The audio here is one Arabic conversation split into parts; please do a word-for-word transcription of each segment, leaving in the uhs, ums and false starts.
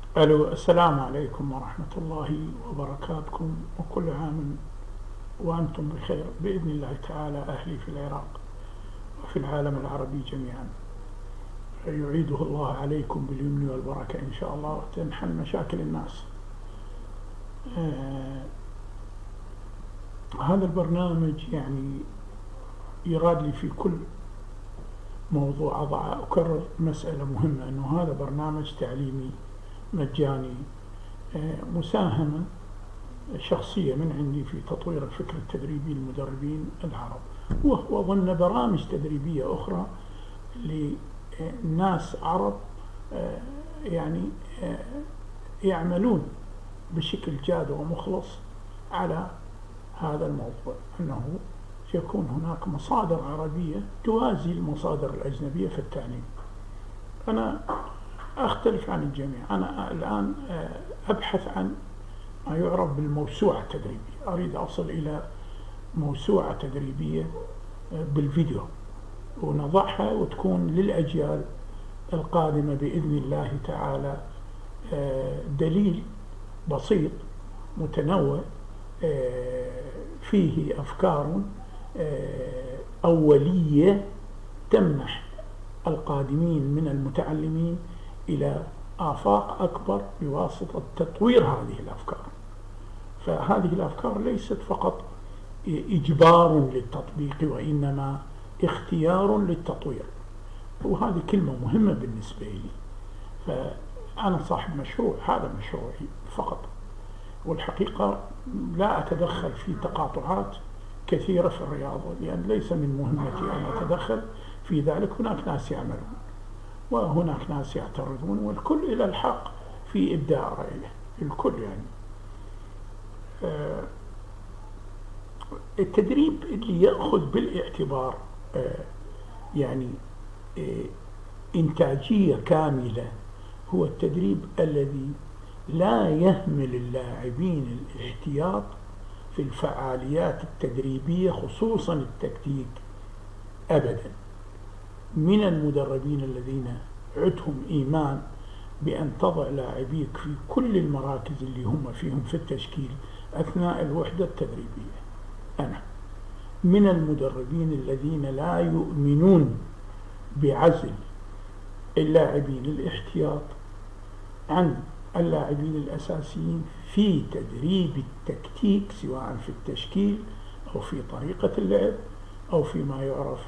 ألو، السلام عليكم ورحمة الله وبركاتكم، وكل عام وأنتم بخير بإذن الله تعالى. أهلي في العراق وفي العالم العربي جميعا يعيده الله عليكم باليمن والبركة إن شاء الله، وتنحل مشاكل الناس. آه هذا البرنامج يعني يراد لي في كل موضوع أضع أكرر مسألة مهمة، أنه هذا برنامج تعليمي مجاني، آه مساهمة شخصية من عندي في تطوير الفكر التدريبي للمدربين العرب، وهو ضمن برامج تدريبية أخرى لناس عرب يعني يعملون بشكل جاد ومخلص على هذا الموضوع، أنه يكون هناك مصادر عربية توازي المصادر الأجنبية في التعليم. أنا أختلف عن الجميع، أنا الآن أبحث عن ما يعرف بالموسوعة التدريبية، أريد أصل إلى موسوعة تدريبية بالفيديو ونضعها وتكون للأجيال القادمة بإذن الله تعالى دليل بسيط متنوع فيه أفكار أولية تمنح القادمين من المتعلمين إلى آفاق أكبر بواسطة تطوير هذه الأفكار. فهذه الأفكار ليست فقط إجبار للتطبيق، وإنما اختيار للتطوير، وهذه كلمة مهمة بالنسبة لي. فأنا صاحب مشروع، هذا مشروعي فقط، والحقيقة لا أتدخل في تقاطعات كثيرة في الرياضة، لأن ليس من مهمتي أن أتدخل في ذلك. هناك ناس يعملون وهناك ناس يعترضون، والكل إلى الحق في إبداع رأيه، الكل يعني. آه التدريب اللي يأخذ بالاعتبار آه يعني آه إنتاجية كاملة هو التدريب الذي لا يهمل اللاعبين الاحتياط في الفعاليات التدريبية، خصوصا التكتيك أبدا. من المدربين الذين عندهم إيمان بأن تضع لاعبيك في كل المراكز اللي هم فيهم في التشكيل أثناء الوحدة التدريبية. أنا من المدربين الذين لا يؤمنون بعزل اللاعبين الاحتياط عن اللاعبين الأساسيين في تدريب التكتيك، سواء في التشكيل أو في طريقة اللعب أو فيما يعرف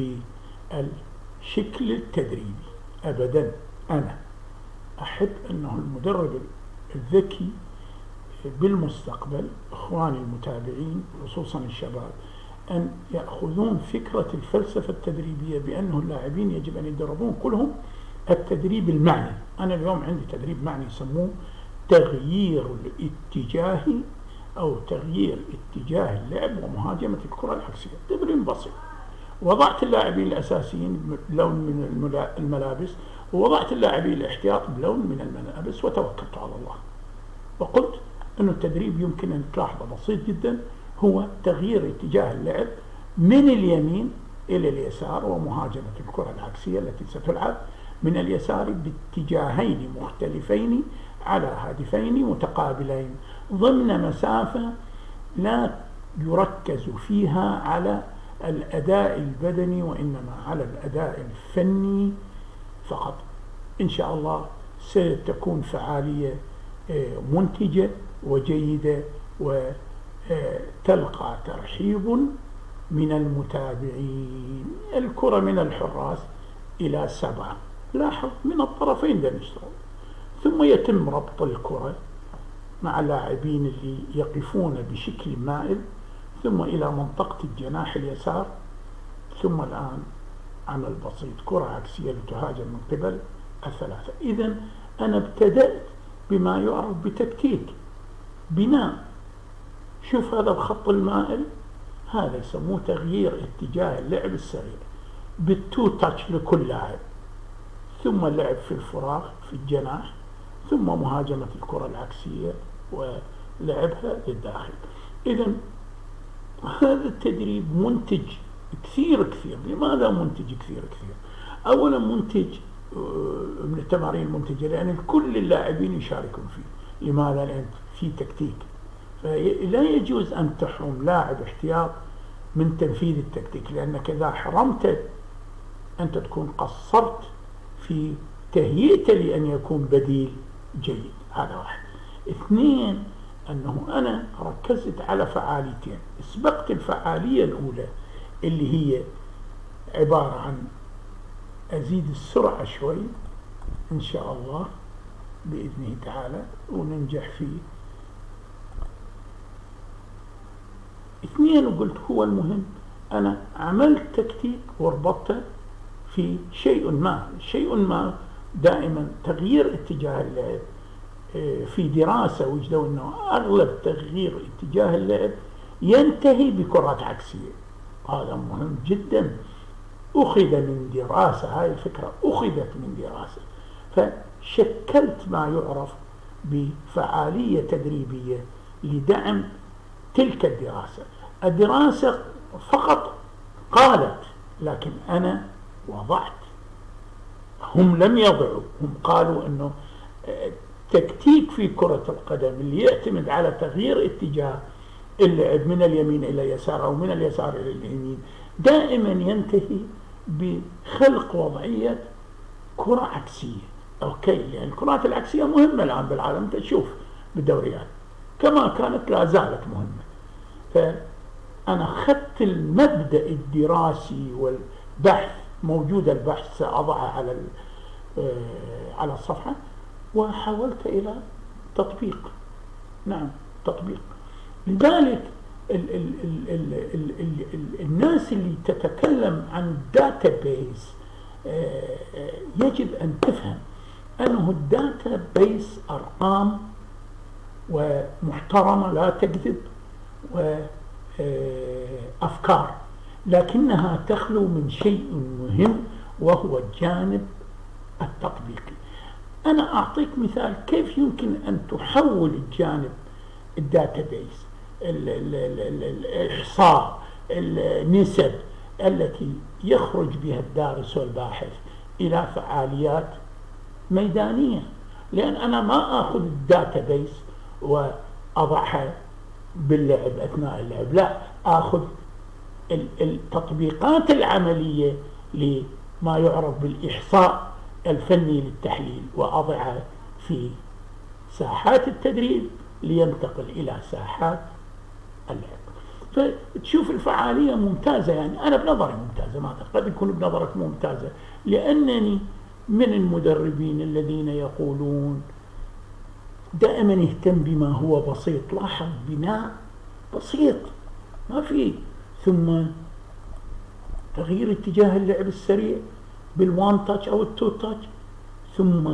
بالشكل التدريبي أبدا. أنا أحب أنه المدرب الذكي بالمستقبل، إخواني المتابعين خصوصا الشباب، أن يأخذون فكرة الفلسفة التدريبية بأنه اللاعبين يجب أن يدربون كلهم التدريب المعني. أنا اليوم عندي تدريب معني يسموه تغيير الاتجاه أو تغيير اتجاه اللعب ومهاجمة الكرة العكسية. تدريب بسيط، وضعت اللاعبين الأساسيين بلون من الملابس، ووضعت اللاعبين الاحتياط بلون من الملابس، وتوكلت على الله، وقلت أن التدريب يمكن أن تلاحظه بسيط جدا، هو تغيير اتجاه اللعب من اليمين إلى اليسار، ومهاجمة الكرة العكسية التي ستلعب من اليسار باتجاهين مختلفين على هدفين متقابلين ضمن مسافة لا يركز فيها على الأداء البدني، وإنما على الأداء الفني فقط. إن شاء الله ستكون فعالية منتجة وجيدة، وتلقى ترحيب من المتابعين. الكرة من الحراس إلى سبعة، لاحظ من الطرفين ده نشتغل، ثم يتم ربط الكرة مع اللاعبين اللي يقفون بشكل مائل، ثم إلى منطقة الجناح اليسار، ثم الآن عمل بسيط، كرة عكسية لتهاجم من قبل الثلاثة. إذن أنا ابتدأت بما يعرف بتكتيك بناء. شوف هذا الخط المائل، هذا يسموه تغيير اتجاه اللعب السريع بالتو تاتش لكل لاعب، ثم اللعب في الفراغ في الجناح، ثم مهاجمة الكرة العكسية ولعبها للداخل. إذن هذا التدريب منتج كثير كثير. لماذا منتج كثير كثير؟ أولا منتج من التمارين المنتجة، لأن كل اللاعبين يشاركون فيه. لماذا؟ لأن في تكتيك، فلا يجوز أن تحرم لاعب احتياط من تنفيذ التكتيك، لأنك إذا حرمته أنت تكون قصرت في تهيئته لأن يكون بديل جيد. هذا واحد. اثنين، أنه أنا ركزت على فعاليتين. سبقت الفعالية الأولى اللي هي عبارة عن أزيد السرعة شوي إن شاء الله بإذنه تعالى وننجح فيه. اثنين، وقلت هو المهم أنا عملت تكتيك وربطته في شيء ما. شيء ما دائما تغيير اتجاه اللعب. في دراسة وجدوا أنه أغلب تغيير اتجاه اللعب ينتهي بكرات عكسية. هذا مهم جدا، أخذ من دراسة، هاي الفكرة أخذت من دراسة، فشكلت ما يعرف بفعالية تدريبية لدعم تلك الدراسة. الدراسة فقط قالت، لكن أنا وضعت. هم لم يضعوا، هم قالوا أنه تكتيك في كرة القدم اللي يعتمد على تغيير اتجاه اللعب من اليمين إلى اليسار أو من اليسار إلى اليمين دائما ينتهي بخلق وضعية كرة عكسية. أوكي، لأن الكرات العكسية مهمة الآن بالعالم، تشوف بالدوريات كما كانت لا زالت مهمة. فأنا أخذت المبدأ الدراسي والبحث، موجود البحث سأضعه على على الصفحة، وحاولت إلى تطبيق. نعم، تطبيق. لذلك ال ال ال ال ال ال ال الناس اللي تتكلم عن داتابيس يجب أن تفهم أنه الداتابيس أرقام ومحترمة لا تكذب وأفكار، لكنها تخلو من شيء مهم وهو الجانب التطبيقي. أنا أعطيك مثال كيف يمكن أن تحول الجانب الداتابيس، الإحصاء، النسب التي يخرج بها الدارس والباحث إلى فعاليات ميدانية. لأن أنا ما أخذ الداتابيس وأضعها باللعب أثناء اللعب، لا، أخذ التطبيقات العملية لما يعرف بالإحصاء الفني للتحليل وأضعها في ساحات التدريب لينتقل إلى ساحات اللعب. فتشوف الفعالية ممتازة، يعني أنا بنظري ممتازة، ما قد يكون بنظرك ممتازة، لأنني من المدربين الذين يقولون دائما اهتم بما هو بسيط. لاحظ، بناء بسيط ما في، ثم تغيير اتجاه اللعب السريع بالوان تاتش أو التو تاتش، ثم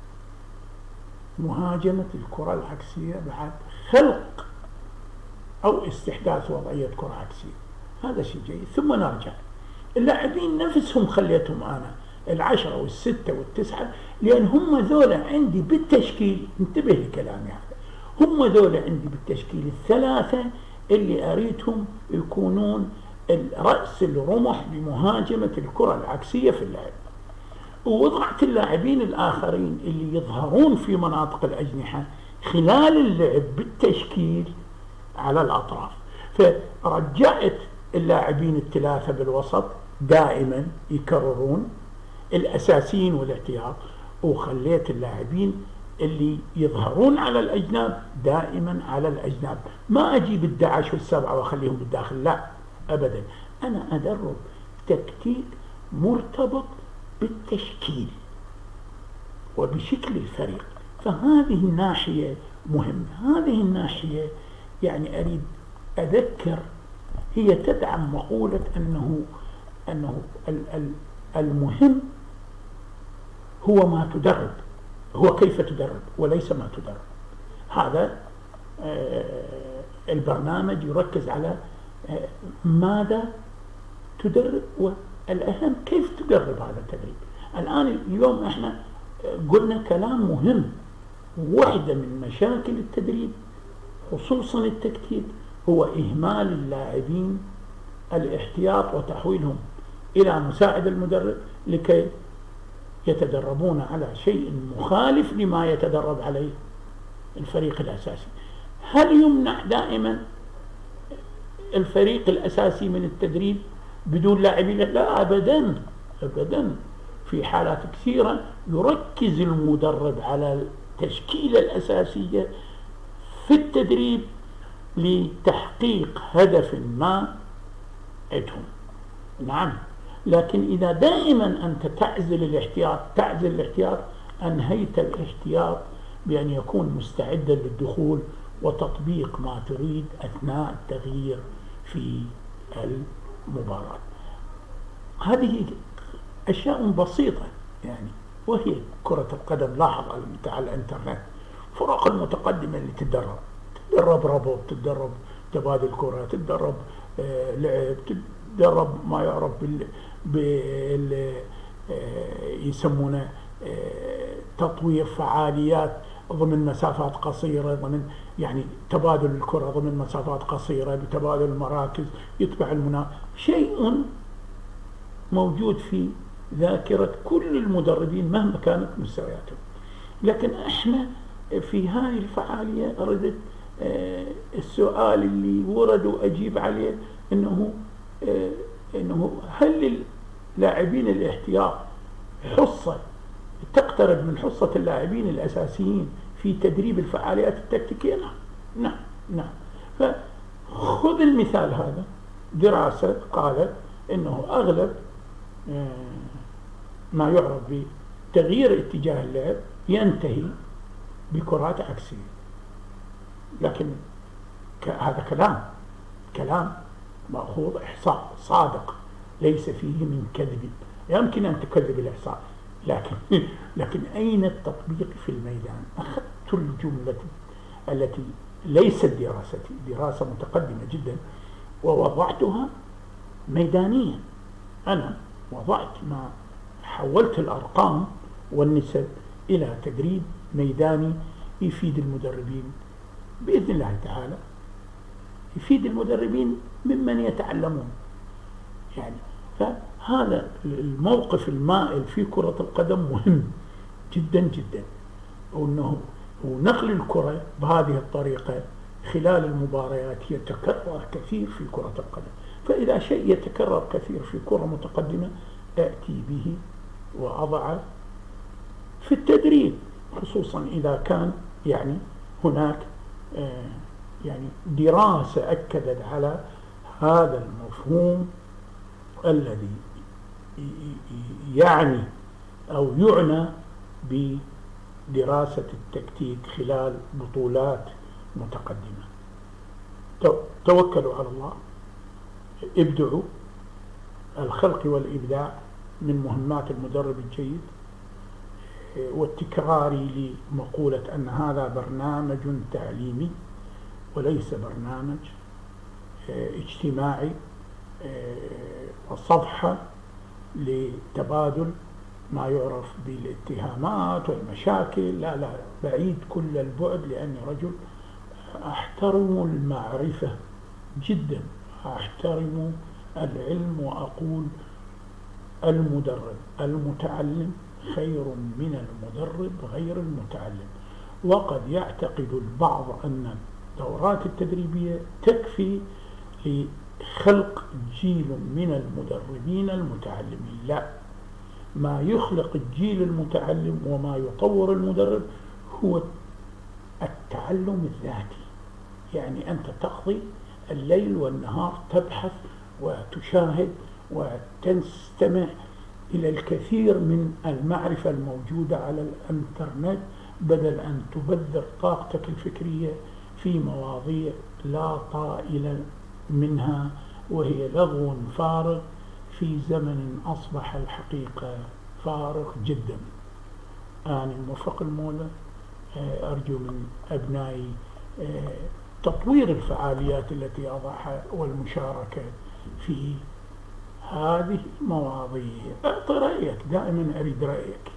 مهاجمة الكرة العكسية بعد خلق أو استحداث وضعية كرة عكسية. هذا شيء جيد. ثم نرجع اللاعبين نفسهم خليتهم أنا العشرة والستة والتسعة، لأن هم ذولا عندي بالتشكيل، انتبه لكلامي هذا، هم ذولا عندي بالتشكيل الثلاثة اللي أريدهم يكونون رأس الرمح بمهاجمة الكرة العكسية في اللعب. ووضعت اللاعبين الآخرين اللي يظهرون في مناطق الأجنحة خلال اللعب بالتشكيل على الأطراف. فرجعت اللاعبين الثلاثة بالوسط دائما يكررون الأساسيين والاحتياط، وخليت اللاعبين اللي يظهرون على الأجناب دائما على الأجناب. ما أجيب الدعش والسبعة وأخليهم بالداخل، لا أبدا. أنا أدرب تكتيك مرتبط بالتشكيل وبشكل الفريق. فهذه الناحية مهمة. هذه الناحية يعني أريد أذكر هي تدعم مقولة أنه أنه المهم هو ما تدرب، هو كيف تدرب وليس ما تدرب. هذا البرنامج يركز على ماذا تدرب، والأهم كيف تدرب هذا التدريب. الآن اليوم احنا قلنا كلام مهم. واحدة من مشاكل التدريب خصوصا التكتيك هو إهمال اللاعبين الاحتياط وتحويلهم إلى مساعد المدرب لكي يتدربون على شيء مخالف لما يتدرب عليه الفريق الأساسي. هل يمنع دائما الفريق الأساسي من التدريب بدون لاعبين؟ لا أبدا أبدا. في حالات كثيرة يركز المدرب على التشكيلة الأساسية في التدريب لتحقيق هدف ما عندهم. نعم، لكن إذا دائما أنت تعزل الاحتياط تعزل الاحتياط أنهيت الاحتياط بأن يكون مستعدا للدخول وتطبيق ما تريد أثناء التغيير في المباراة. هذه أشياء بسيطة يعني، وهي كرة القدم. لاحظ على الانترنت فرق المتقدمة اللي تتدرب تتدرب ربط، تتدرب تبادل كرة، تتدرب آه لعب، تتدرب ما يعرف بال, بال آه يسمونه آه تطوير فعاليات ضمن مسافات قصيرة، ضمن يعني تبادل الكرة ضمن مسافات قصيرة بتبادل المراكز يتبع المنا شيء موجود في ذاكرة كل المدربين مهما كانت مستوياتهم. لكن احنا في هذه الفعالية أردت السؤال اللي ورد وأجيب عليه إنه إنه هل اللاعبين الاحتياط حصة تقترب من حصة اللاعبين الأساسيين في تدريب الفعاليات التكتيكية؟ نعم نعم نعم. فخذ المثال هذا، دراسة قالت إنه أغلب ما يعرف بتغيير اتجاه اللعب ينتهي بكرات عكسية. لكن هذا كلام كلام مأخوذ إحصاء صادق ليس فيه من كذب. يمكن أن تكذب الإحصاء، لكن لكن أين التطبيق في الميدان؟ أخذت الجملة التي ليست دراستي، دراسة متقدمة جدا، ووضعتها ميدانيا. أنا وضعت ما حولت الأرقام والنسب إلى تدريب ميداني يفيد المدربين بإذن الله تعالى، يفيد المدربين ممن يتعلمون يعني. فهذا الموقف المائل في كرة القدم مهم جدا جدا، وأنه ونقل الكرة بهذه الطريقة خلال المباريات يتكرر كثير في كرة القدم. فإذا شيء يتكرر كثير في كرة متقدمة أأتي به وأضعه في التدريب، خصوصا إذا كان يعني هناك آه يعني دراسة أكدت على هذا المفهوم الذي يعني أو يعنى بدراسة التكتيك خلال بطولات متقدمة. توكلوا على الله، ابدعوا. الخلق والإبداع من مهمات المدرب الجيد، والتكراري لمقولة أن هذا برنامج تعليمي وليس برنامج اجتماعي وصفحة لتبادل ما يعرف بالاتهامات والمشاكل. لا لا، بعيد كل البعد، لأني رجل أحترم المعرفة جدا، أحترم العلم، وأقول المدرب المتعلم خير من المدرب غير المتعلم. وقد يعتقد البعض أن الدورات التدريبية تكفي لخلق جيل من المدربين المتعلمين. لا، ما يخلق الجيل المتعلم وما يطور المدرب هو التعلم الذاتي. يعني أنت تقضي الليل والنهار تبحث وتشاهد وتستمع إلى الكثير من المعرفة الموجودة على الإنترنت، بدل أن تبذر طاقتك الفكرية في مواضيع لا طائل منها، وهي لغو فارغ في زمن أصبح الحقيقة فارغ جدا. أنا موفق المولى أرجو من أبنائي تطوير الفعاليات التي أضعها والمشاركة في هذه المواضيع. أعطي رأيك، دائما أريد رأيك.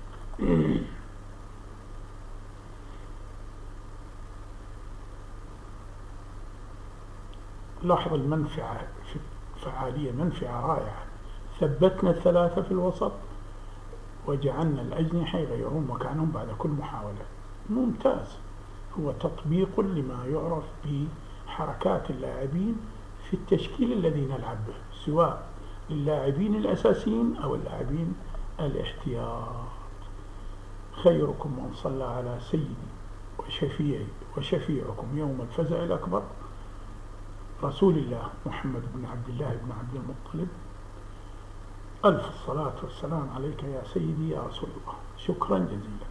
لاحظ المنفعة في فعالية، منفعة رائعة. ثبتنا الثلاثة في الوسط، وجعلنا الأجنحة يغيرون مكانهم بعد كل محاولة. ممتاز. هو تطبيق لما يعرف بحركات اللاعبين في التشكيل الذي نلعب به، سواء اللاعبين الأساسيين أو اللاعبين الاحتياط. خيركم من صلى على سيدي وشفيعي وشفيعكم يوم الفزع الأكبر رسول الله محمد بن عبد الله بن عبد المطلب. ألف الصلاة والسلام عليك يا سيدي يا رسول الله. شكرا جزيلا.